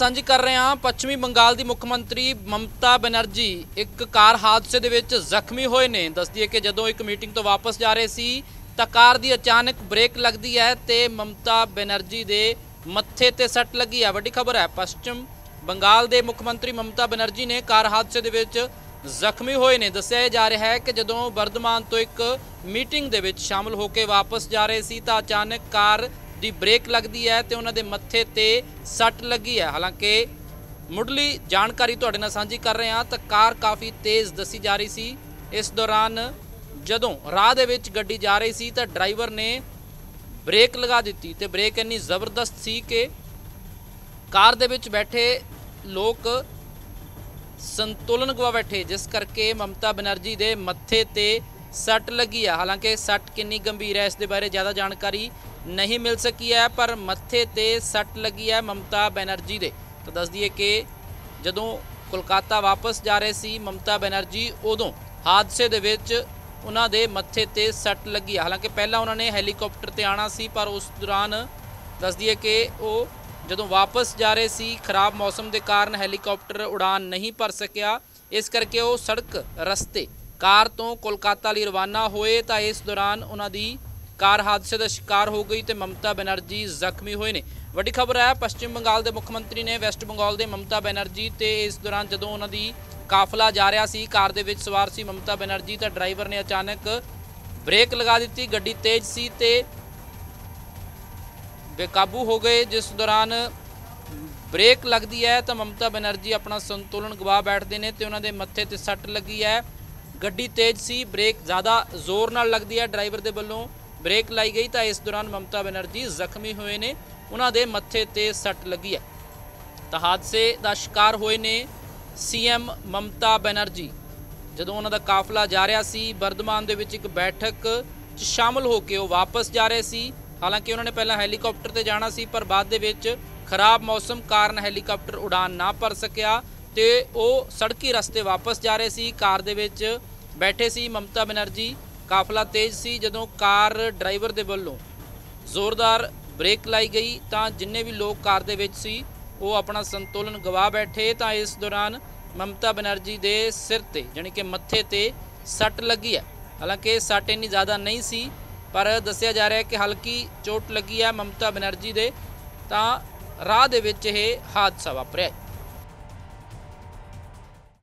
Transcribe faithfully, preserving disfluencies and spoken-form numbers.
ਸਾਂਝੀ ਕਰ ਰਹੇ ਹਾਂ। ਪੱਛਮੀ ਬੰਗਾਲ ਦੀ ਮੁੱਖ ਮੰਤਰੀ ਮਮਤਾ ਬੈਨਰਜੀ ਇੱਕ ਕਾਰ ਹਾਦਸੇ ਦੇ ਵਿੱਚ ਜ਼ਖਮੀ ਹੋਏ ਨੇ। ਦੱਸਦੀ ਹੈ ਕਿ ਜਦੋਂ ਇੱਕ ਮੀਟਿੰਗ ਤੋਂ ਵਾਪਸ ਜਾ ਰਹੇ ਸੀ ਤਾਂ ਕਾਰ ਦੀ ਅਚਾਨਕ ਬ੍ਰੇਕ ਲੱਗਦੀ ਹੈ ਤੇ ਮਮਤਾ ਬੈਨਰਜੀ ਦੇ ਮੱਥੇ ਤੇ ਸੱਟ ਲੱਗੀ ਹੈ। ਵੱਡੀ ਖਬਰ ਹੈ, ਪੱਛਮ ਬੰਗਾਲ ਦੇ ਮੁੱਖ ਮੰਤਰੀ ਮਮਤਾ ਬੈਨਰਜੀ ਨੇ ਕਾਰ ਹਾਦਸੇ ਦੇ ਵਿੱਚ ਜ਼ਖਮੀ ਹੋਏ ਨੇ। ਦੱਸਿਆ ਜਾ ਰਿਹਾ ਹੈ ਕਿ ਜਦੋਂ ਵਰਧਮਾਨ ਤੋਂ ਇੱਕ ਮੀਟਿੰਗ ਦੇ ਵਿੱਚ ਸ਼ਾਮਲ ਹੋ ਕੇ ਵਾਪਸ ਜਾ ਰਹੇ ਸੀ ਤਾਂ ਅਚਾਨਕ ਕਾਰ ਦੀ ਬ੍ਰੇਕ लगती है तो उन्होंने मत्थे ते सट लगी है। हालांकि मुढ़ली जानकारी तुहाडे नाल सांझी कर रहे हैं तो कार काफ़ी तेज़ दसी जा रही सी। इस दौरान जदों राह दे विच गड्डी जा रही सी तो ड्राइवर ने ब्रेक लगा दी तो ब्रेक इन्नी ज़बरदस्त सी कि कार दे विच बैठे लोग संतुलन गवा बैठे, जिस करके ममता बनर्जी दे मत्थे ते सट लगी है। हालांकि सट कितनी गंभीर है इस दे बारे ज़्यादा जानकारी नहीं मिल सकी है, पर मत्थे ते सट लगी है ममता बनर्जी दे। तो दस दिए कि जदों कोलकाता वापस जा रहे सी ममता बनर्जी उदों हादसे दे विच उन्हां दे मत्थे ते सट लगी है। हालांकि पहला उन्होंने हैलीकॉप्टर ते आना सी, पर उस दौरान दस दिए कि वो जदों वापस जा रहे सी खराब मौसम के कारण हैलीकॉप्टर उड़ान नहीं भर सकिया। इस करके वो सड़क रस्ते कार तो कोलकाता लिए रवाना होए तो इस दौरान उन्हां दी कार हादसे का शिकार हो गई तो ममता बनर्जी जख्मी हुए ने। वड्डी खबर है, पश्चिम बंगाल के मुख्यमंत्री ने वैस्ट बंगाल के ममता बनर्जी तो इस दौरान जदों उन्हों दी काफिला जा रहा सी कार दे विच सवार सी ममता बनर्जी तो ड्राइवर ने अचानक ब्रेक लगा दी। गड्डी तेज सी ते बेकाबू हो गए, जिस दौरान ब्रेक लगती है तो ममता बनर्जी अपना संतुलन गवा बैठते हैं तो उन्होंने मत्थे ते सट लगी है। गड्डी तेज सी, ब्रेक ज़्यादा जोर नाल लगती है, ड्राइवर के वलों ब्रेक लाई गई तो इस दौरान ममता बनर्जी जख्मी हुए ने, उन्होंने मत्थे ते सट लगी है। तो हादसे का शिकार हुए ने सीएम ममता बनर्जी जदों उन्हों का काफिला जा रहा सी वर्धमान दे विच एक बैठक च शामिल होकर वो वापस जा रहे सी। हालांकि उन्होंने पहला हैलीकॉप्टर ते जाना सी, पर बाद दे विच खराब मौसम कारण हैलीकॉप्टर उड़ान ना भर सकिया तो वो सड़की रस्ते वापस जा रहे सी। कार दे विच बैठे सी ममता बनर्जी, काफिला तेज सी। जदों कार ड्राइवर दे वल्लों जोरदार ब्रेक लाई गई तो जिन्ने भी लोग कार दे विच सी वो अपना संतुलन गवा बैठे तो इस दौरान ममता बनर्जी दे सिर ते यानी कि मत्थे ते सट लगी है। हालांकि सट इन्नी ज़्यादा नहीं सी, पर दस्सिया जा रहा है कि हल्की चोट लगी है ममता बनर्जी दे, तो राह दे विच यह हादसा वापरिया।